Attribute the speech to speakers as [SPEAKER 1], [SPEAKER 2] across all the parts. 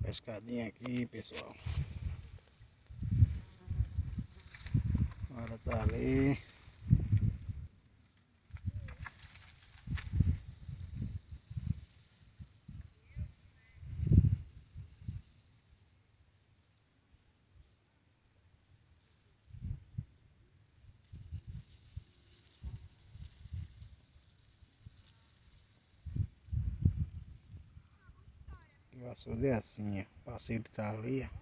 [SPEAKER 1] Pescadinha aqui, pessoal. Agora tá ali. O açude é assim, ó. O parceiro tá ali, ó.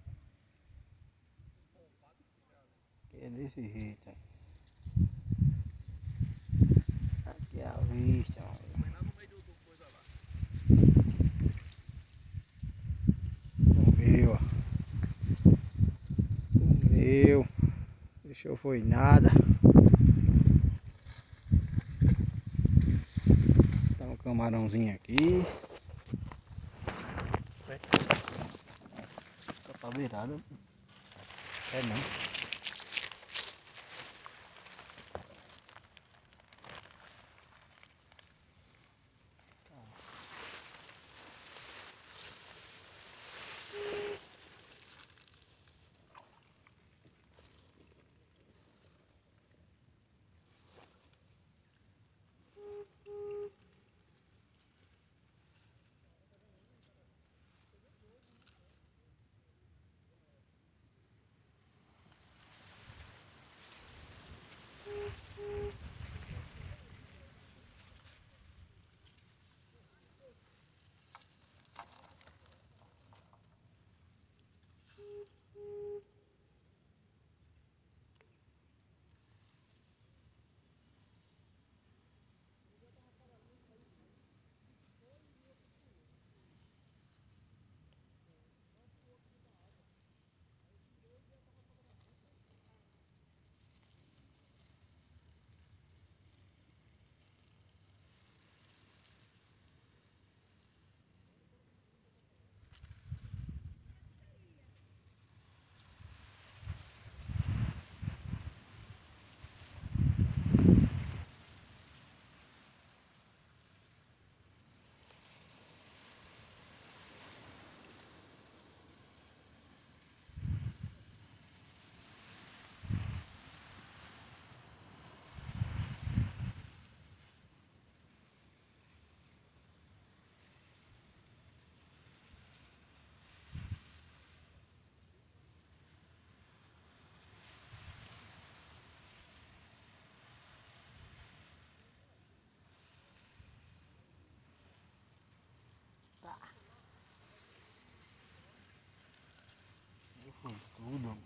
[SPEAKER 1] É desse jeito, ó. Aqui é a vista, ó. Comeu, ó. Comeu. Deixou foi nada. Tá um camarãozinho aqui. Tá virado. É não. Foi tudo.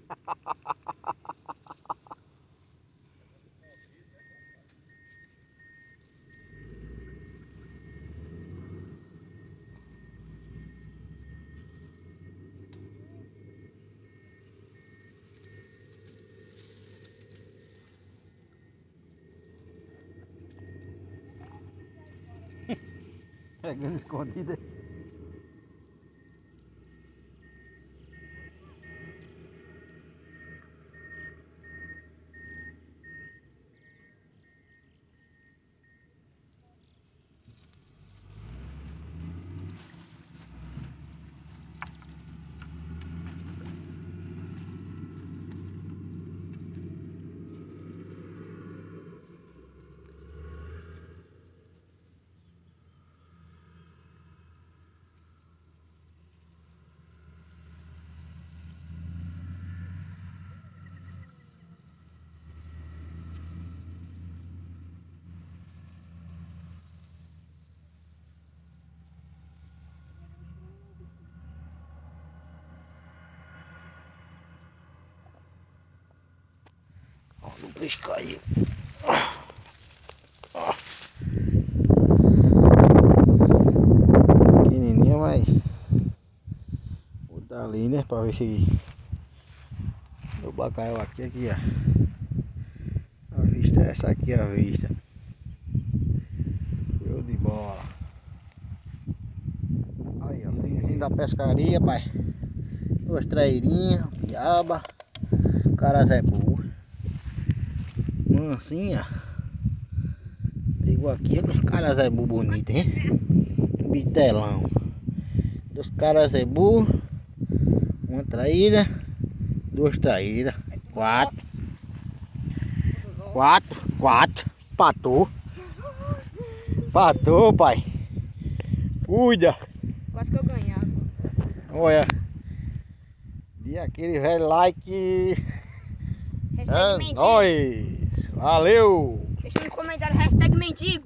[SPEAKER 1] Pegando escondida. O peixe caiu. Pequenininha, mas vou dar ali, né, pra ver se o bacalhau aqui, ó. A vista é essa aqui, a vista. Show de bola. Aí, ó, finzinho da pescaria, pai. Duas trairinhas, piaba, carazebu. Mansinha. Pegou aqui dos carazebu bonito, hein? Bitelão. Dos carazebu. Uma traíra. Duas traíras. Quatro. Patou. Patou, pai. Cuida.
[SPEAKER 2] Quase que eu ganhava.
[SPEAKER 1] Olha. Dê aquele velho like.
[SPEAKER 2] Hashtag mendigo.
[SPEAKER 1] Nóis. Valeu.
[SPEAKER 2] Deixa nos comentários hashtag mendigo.